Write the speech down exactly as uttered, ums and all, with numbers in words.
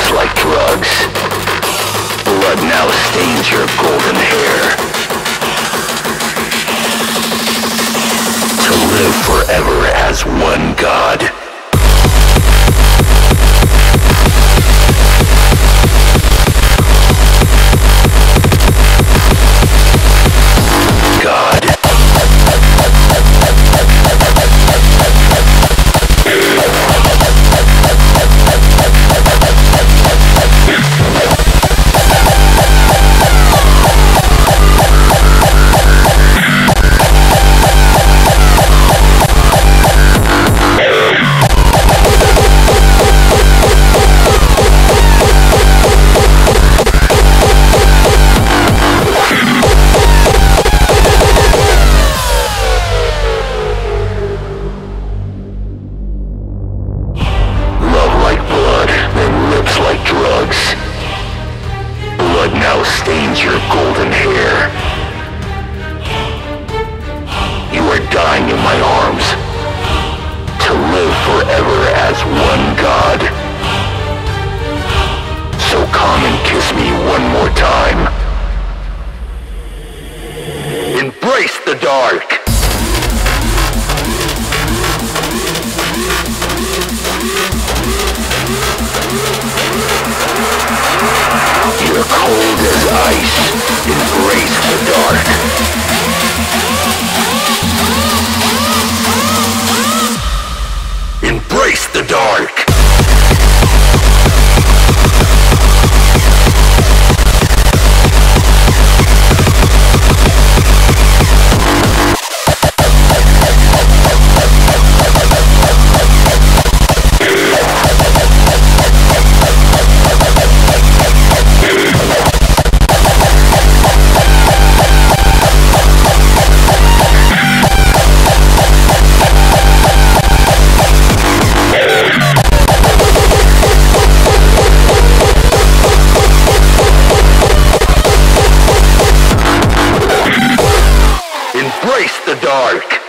lips like drugs. Blood now stains your golden hair. To live forever as one God. God. Now stains your golden hair. You are dying in my arms. To live forever as one God. So come and kiss me one more time. Embrace the dark. You're cold as ice. Embrace the dark. Embrace the dark. Embrace the dark.